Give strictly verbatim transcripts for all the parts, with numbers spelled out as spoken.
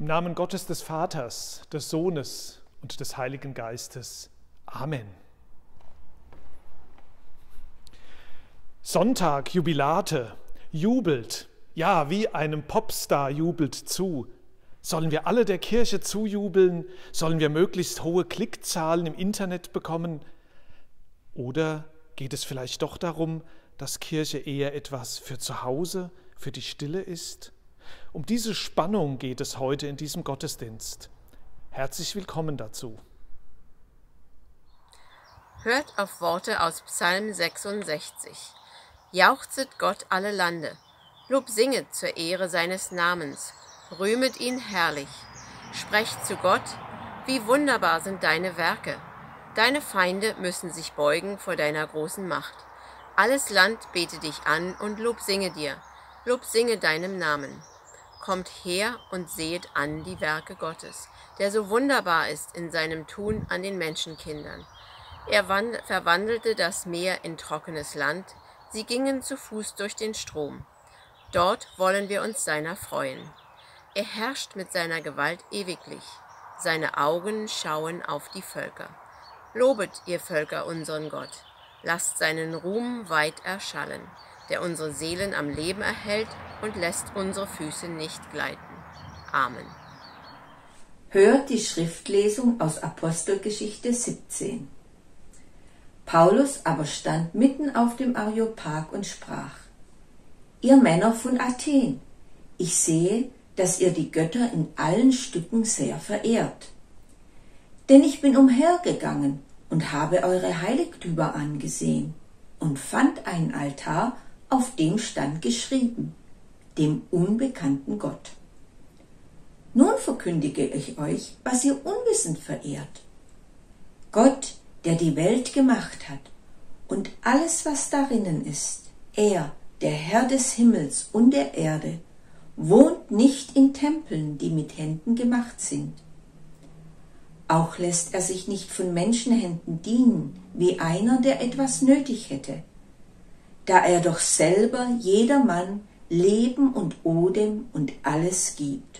Im Namen Gottes des Vaters, des Sohnes und des Heiligen Geistes. Amen. Sonntag, Jubilate, jubelt, ja, wie einem Popstar jubelt zu. Sollen wir alle der Kirche zujubeln? Sollen wir möglichst hohe Klickzahlen im Internet bekommen? Oder geht es vielleicht doch darum, dass Kirche eher etwas für zu Hause, für die Stille ist? Um diese Spannung geht es heute in diesem Gottesdienst. Herzlich willkommen dazu. Hört auf Worte aus Psalm sechsundsechzig. Jauchzet Gott alle Lande, Lob singet zur Ehre seines Namens, rühmet ihn herrlich. Sprecht zu Gott, wie wunderbar sind deine Werke. Deine Feinde müssen sich beugen vor deiner großen Macht. Alles Land bete dich an und Lob singe dir, Lob singe deinem Namen. Kommt her und sehet an die Werke Gottes, der so wunderbar ist in seinem Tun an den Menschenkindern. Er verwandelte das Meer in trockenes Land, sie gingen zu Fuß durch den Strom. Dort wollen wir uns seiner freuen. Er herrscht mit seiner Gewalt ewiglich, seine Augen schauen auf die Völker. Lobet, ihr Völker, unseren Gott, lasst seinen Ruhm weit erschallen, der unsere Seelen am Leben erhält und lässt unsere Füße nicht gleiten. Amen. Hört die Schriftlesung aus Apostelgeschichte siebzehn. Paulus aber stand mitten auf dem Areopag und sprach: Ihr Männer von Athen, ich sehe, dass ihr die Götter in allen Stücken sehr verehrt. Denn ich bin umhergegangen und habe eure Heiligtümer angesehen und fand einen Altar, auf dem stand geschrieben: dem unbekannten Gott. Nun verkündige ich euch, was ihr unwissend verehrt. Gott, der die Welt gemacht hat und alles, was darinnen ist, er, der Herr des Himmels und der Erde, wohnt nicht in Tempeln, die mit Händen gemacht sind. Auch lässt er sich nicht von Menschenhänden dienen, wie einer, der etwas nötig hätte, da er doch selber jedermann Leben und Odem und alles gibt.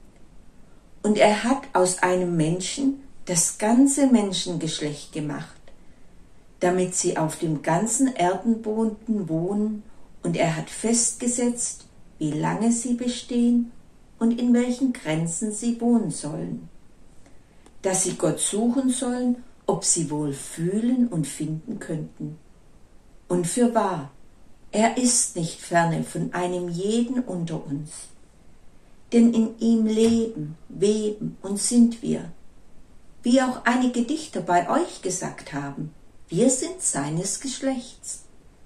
Und er hat aus einem Menschen das ganze Menschengeschlecht gemacht, damit sie auf dem ganzen Erdenboden wohnen, und er hat festgesetzt, wie lange sie bestehen und in welchen Grenzen sie wohnen sollen, dass sie Gott suchen sollen, ob sie wohl fühlen und finden könnten. Und fürwahr, er ist nicht ferne von einem jeden unter uns, denn in ihm leben, weben und sind wir, wie auch einige Dichter bei euch gesagt haben, wir sind seines Geschlechts.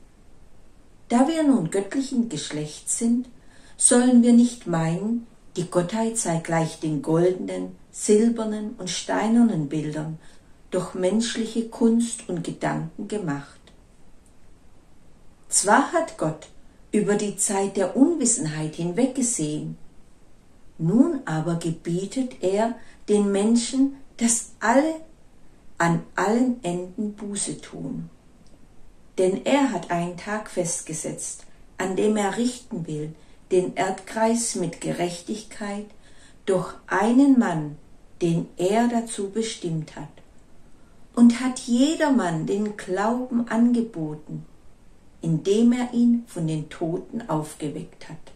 Da wir nun göttlichen Geschlechts sind, sollen wir nicht meinen, die Gottheit sei gleich den goldenen, silbernen und steinernen Bildern, durch menschliche Kunst und Gedanken gemacht. Zwar hat Gott über die Zeit der Unwissenheit hinweggesehen, nun aber gebietet er den Menschen, dass alle an allen Enden Buße tun. Denn er hat einen Tag festgesetzt, an dem er richten will, den Erdkreis mit Gerechtigkeit durch einen Mann, den er dazu bestimmt hat, und hat jedermann den Glauben angeboten, indem er ihn von den Toten aufgeweckt hat.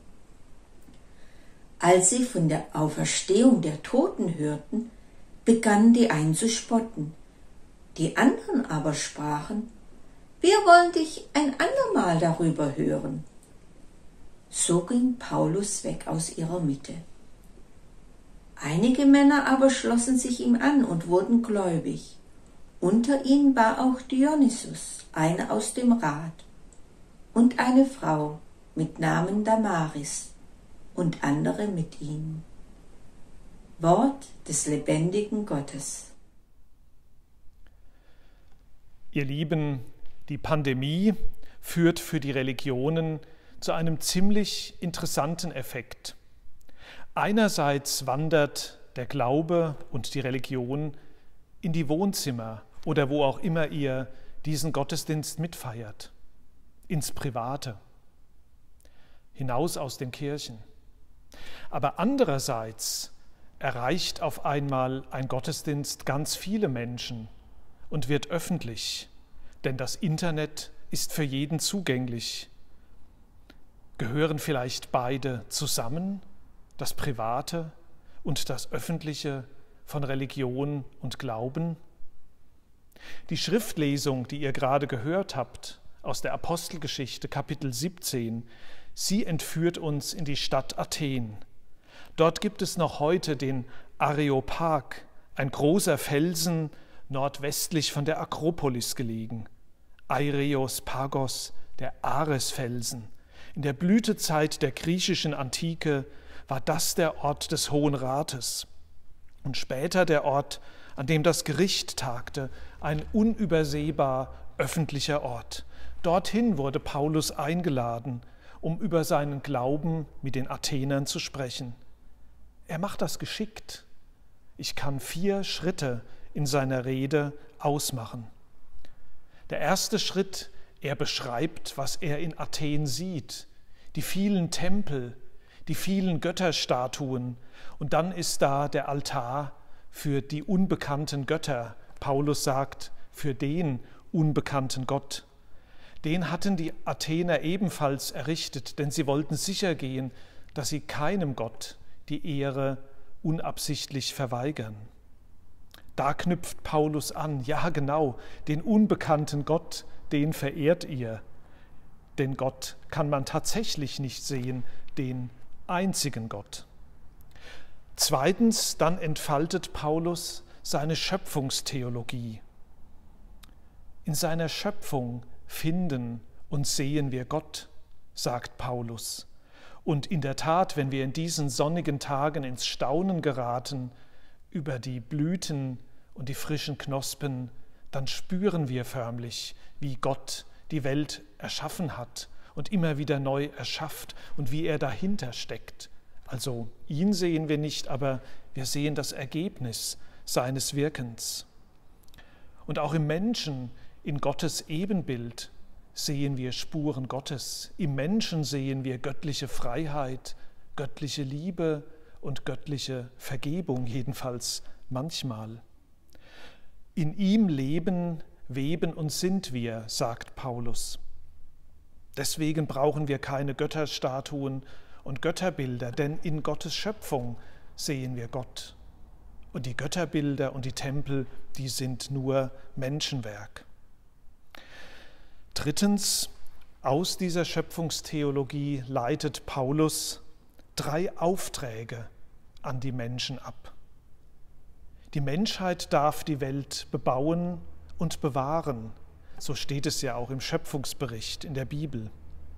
Als sie von der Auferstehung der Toten hörten, begannen die einen zu spotten. Die anderen aber sprachen: Wir wollen dich ein andermal darüber hören. So ging Paulus weg aus ihrer Mitte. Einige Männer aber schlossen sich ihm an und wurden gläubig. Unter ihnen war auch Dionysus, einer aus dem Rat, und eine Frau mit Namen Damaris und andere mit ihnen. Wort des lebendigen Gottes. Ihr Lieben, die Pandemie führt für die Religionen zu einem ziemlich interessanten Effekt. Einerseits wandert der Glaube und die Religion in die Wohnzimmer oder wo auch immer ihr diesen Gottesdienst mitfeiert, ins Private, hinaus aus den Kirchen. Aber andererseits erreicht auf einmal ein Gottesdienst ganz viele Menschen und wird öffentlich, denn das Internet ist für jeden zugänglich. Gehören vielleicht beide zusammen, das Private und das Öffentliche von Religion und Glauben? Die Schriftlesung, die ihr gerade gehört habt, aus der Apostelgeschichte Kapitel siebzehn, sie entführt uns in die Stadt Athen. Dort gibt es noch heute den Areopag, ein großer Felsen, nordwestlich von der Akropolis gelegen. Aireos Pagos, der Aresfelsen. In der Blütezeit der griechischen Antike war das der Ort des Hohen Rates und später der Ort, an dem das Gericht tagte, ein unübersehbar öffentlicher Ort. Dorthin wurde Paulus eingeladen, um über seinen Glauben mit den Athenern zu sprechen. Er macht das geschickt. Ich kann vier Schritte in seiner Rede ausmachen. Der erste Schritt, er beschreibt, was er in Athen sieht, die vielen Tempel, die vielen Götterstatuen, und dann ist da der Altar für die unbekannten Götter. Paulus sagt, für den unbekannten Gott. Den hatten die Athener ebenfalls errichtet, denn sie wollten sicher gehen, dass sie keinem Gott die Ehre unabsichtlich verweigern. Da knüpft Paulus an, ja genau, den unbekannten Gott, den verehrt ihr. Denn Gott kann man tatsächlich nicht sehen, den einzigen Gott. Zweitens, dann entfaltet Paulus seine Schöpfungstheologie. In seiner Schöpfung finden und sehen wir Gott, sagt Paulus. Und in der Tat, wenn wir in diesen sonnigen Tagen ins Staunen geraten über die Blüten und die frischen Knospen, dann spüren wir förmlich, wie Gott die Welt erschaffen hat und immer wieder neu erschafft und wie er dahinter steckt. Also ihn sehen wir nicht, aber wir sehen das Ergebnis seines Wirkens. Und auch im Menschen, in Gottes Ebenbild, sehen wir Spuren Gottes. Im Menschen sehen wir göttliche Freiheit, göttliche Liebe und göttliche Vergebung, jedenfalls manchmal. In ihm leben, weben und sind wir, sagt Paulus. Deswegen brauchen wir keine Götterstatuen und Götterbilder, denn in Gottes Schöpfung sehen wir Gott. Und die Götterbilder und die Tempel, die sind nur Menschenwerk. Drittens, aus dieser Schöpfungstheologie leitet Paulus drei Aufträge an die Menschen ab. Die Menschheit darf die Welt bebauen und bewahren. So steht es ja auch im Schöpfungsbericht in der Bibel.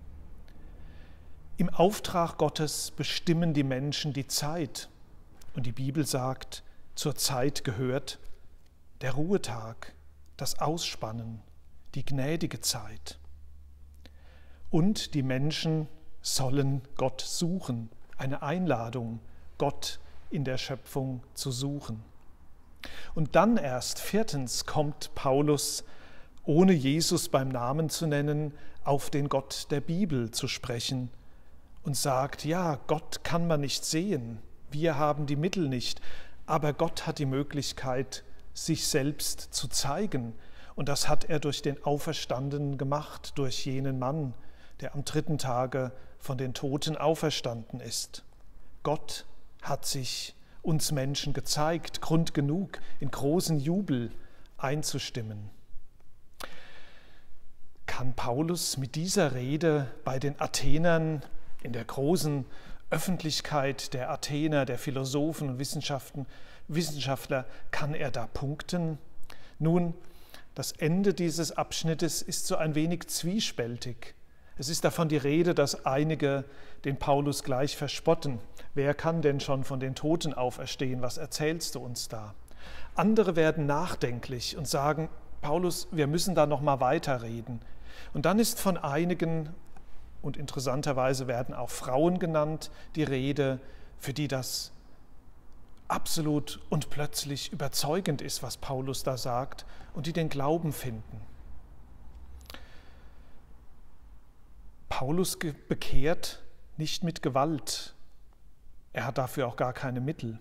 Im Auftrag Gottes bestimmen die Menschen die Zeit. Und die Bibel sagt, zur Zeit gehört der Ruhetag, das Ausspannen, die gnädige Zeit. Und die Menschen sollen Gott suchen, eine Einladung, Gott in der Schöpfung zu suchen. Und dann erst, viertens, kommt Paulus, ohne Jesus beim Namen zu nennen, auf den Gott der Bibel zu sprechen und sagt, ja, Gott kann man nicht sehen, wir haben die Mittel nicht, aber Gott hat die Möglichkeit, sich selbst zu zeigen. Und das hat er durch den Auferstandenen gemacht, durch jenen Mann, der am dritten Tage von den Toten auferstanden ist. Gott hat sich uns Menschen gezeigt, Grund genug, in großen Jubel einzustimmen. Kann Paulus mit dieser Rede bei den Athenern in der großen Öffentlichkeit der Athener, der Philosophen und Wissenschaften, Wissenschaftler, kann er da punkten? Nun, das Ende dieses Abschnittes ist so ein wenig zwiespältig. Es ist davon die Rede, dass einige den Paulus gleich verspotten. Wer kann denn schon von den Toten auferstehen? Was erzählst du uns da? Andere werden nachdenklich und sagen, Paulus, wir müssen da noch mal weiterreden. Und dann ist von einigen, und interessanterweise werden auch Frauen genannt, die Rede, für die das absolut und plötzlich überzeugend ist, was Paulus da sagt, und die den Glauben finden. Paulus bekehrt nicht mit Gewalt, Er hat dafür auch gar keine Mittel.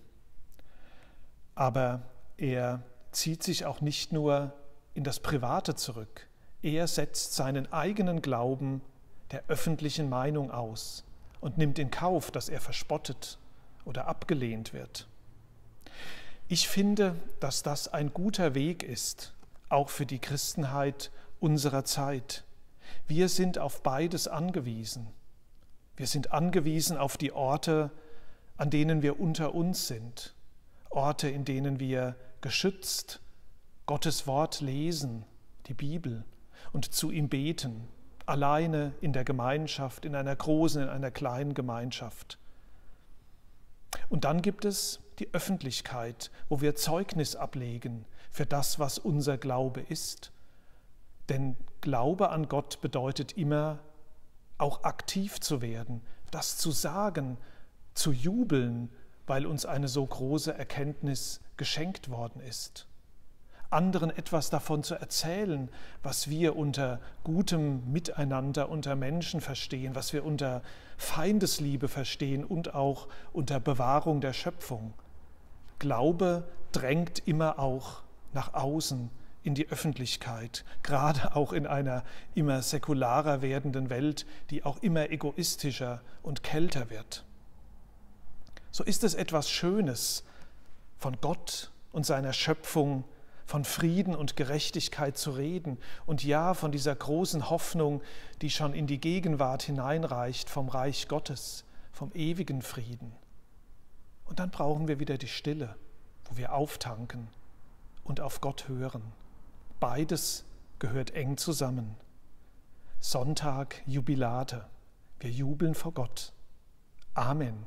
Aber er zieht sich auch nicht nur in das Private zurück. Er setzt seinen eigenen Glauben der öffentlichen Meinung aus und nimmt in Kauf, dass er verspottet oder abgelehnt wird. Ich finde, dass das ein guter Weg ist, auch für die Christenheit unserer Zeit. Wir sind auf beides angewiesen. Wir sind angewiesen auf die Orte, an denen wir unter uns sind, Orte, in denen wir geschützt Gottes Wort lesen, die Bibel, und zu ihm beten, alleine in der Gemeinschaft, in einer großen, in einer kleinen Gemeinschaft. Und dann gibt es die Öffentlichkeit, wo wir Zeugnis ablegen für das, was unser Glaube ist. Denn Glaube an Gott bedeutet immer, auch aktiv zu werden, das zu sagen, zu jubeln, weil uns eine so große Erkenntnis geschenkt worden ist. Anderen etwas davon zu erzählen, was wir unter gutem Miteinander unter Menschen verstehen, was wir unter Feindesliebe verstehen und auch unter Bewahrung der Schöpfung. Glaube drängt immer auch nach außen in die Öffentlichkeit, gerade auch in einer immer säkularer werdenden Welt, die auch immer egoistischer und kälter wird. So ist es etwas Schönes, von Gott und seiner Schöpfung, von Frieden und Gerechtigkeit zu reden und ja, von dieser großen Hoffnung, die schon in die Gegenwart hineinreicht, vom Reich Gottes, vom ewigen Frieden. Und dann brauchen wir wieder die Stille, wo wir auftanken und auf Gott hören. Beides gehört eng zusammen. Sonntag Jubilate. Wir jubeln vor Gott. Amen.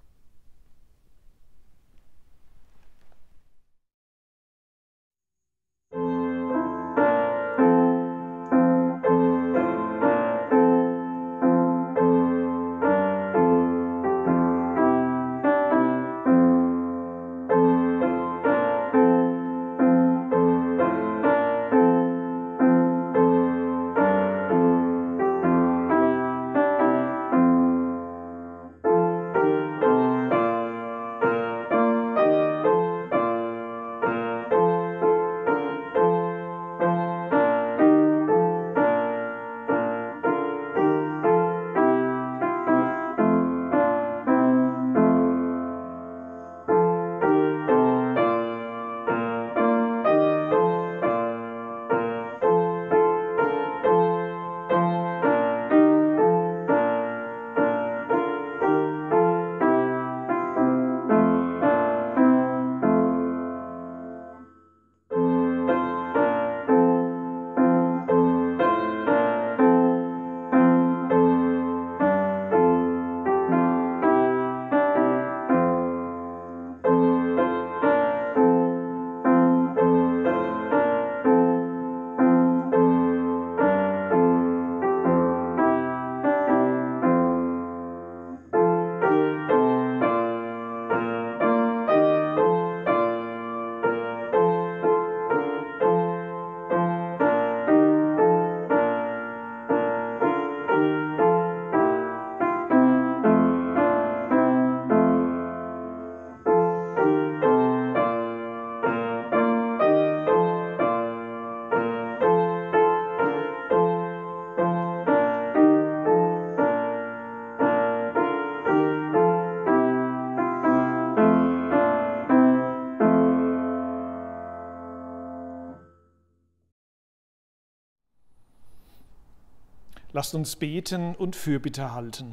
Lasst uns beten und Fürbitte halten.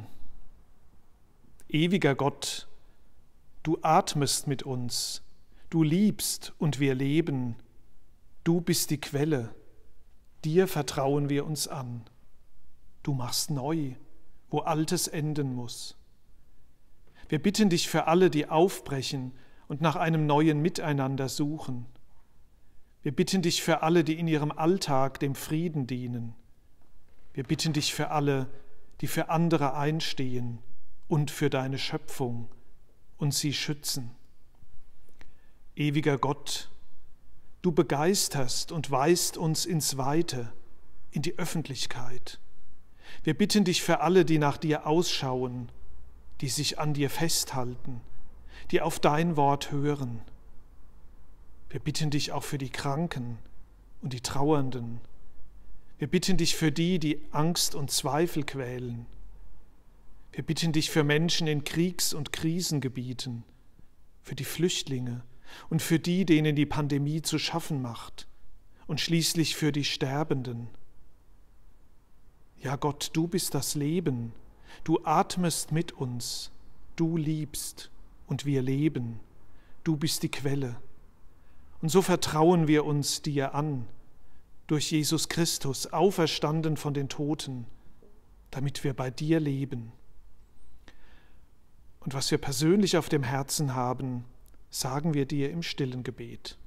Ewiger Gott, du atmest mit uns, du liebst und wir leben, du bist die Quelle, dir vertrauen wir uns an. Du machst neu, wo Altes enden muss. Wir bitten dich für alle, die aufbrechen und nach einem neuen Miteinander suchen. Wir bitten dich für alle, die in ihrem Alltag dem Frieden dienen. Wir bitten dich für alle, die für andere einstehen und für deine Schöpfung und sie schützen. Ewiger Gott, du begeisterst und weist uns ins Weite, in die Öffentlichkeit. Wir bitten dich für alle, die nach dir ausschauen, die sich an dir festhalten, die auf dein Wort hören. Wir bitten dich auch für die Kranken und die Trauernden. Wir bitten dich für die, die Angst und Zweifel quälen. Wir bitten dich für Menschen in Kriegs- und Krisengebieten, für die Flüchtlinge und für die, denen die Pandemie zu schaffen macht, und schließlich für die Sterbenden. Ja Gott, du bist das Leben, du atmest mit uns, du liebst und wir leben, du bist die Quelle. Und so vertrauen wir uns dir an, durch Jesus Christus, auferstanden von den Toten, damit wir bei dir leben. Und was wir persönlich auf dem Herzen haben, sagen wir dir im stillen Gebet.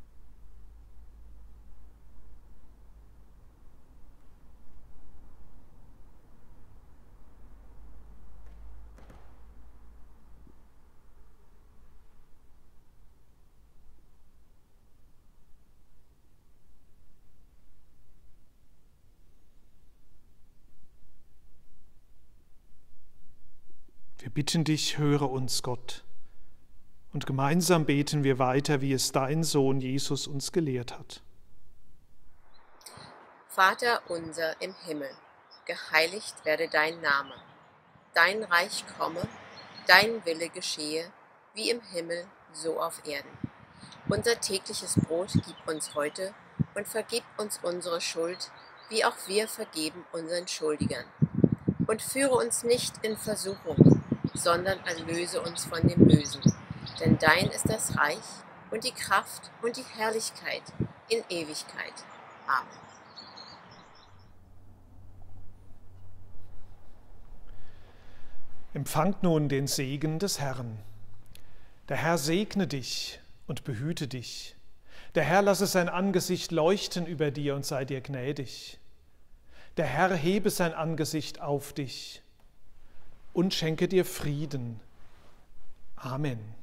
Wir bitten dich, höre uns, Gott. Und gemeinsam beten wir weiter, wie es dein Sohn Jesus uns gelehrt hat. Vater unser im Himmel, geheiligt werde dein Name. Dein Reich komme, dein Wille geschehe, wie im Himmel, so auf Erden. Unser tägliches Brot gib uns heute und vergib uns unsere Schuld, wie auch wir vergeben unseren Schuldigern. Und führe uns nicht in Versuchung, sondern erlöse uns von dem Bösen. Denn dein ist das Reich und die Kraft und die Herrlichkeit in Ewigkeit. Amen. Empfangt nun den Segen des Herrn. Der Herr segne dich und behüte dich. Der Herr lasse sein Angesicht leuchten über dir und sei dir gnädig. Der Herr hebe sein Angesicht auf dich und schenke dir Frieden. Amen.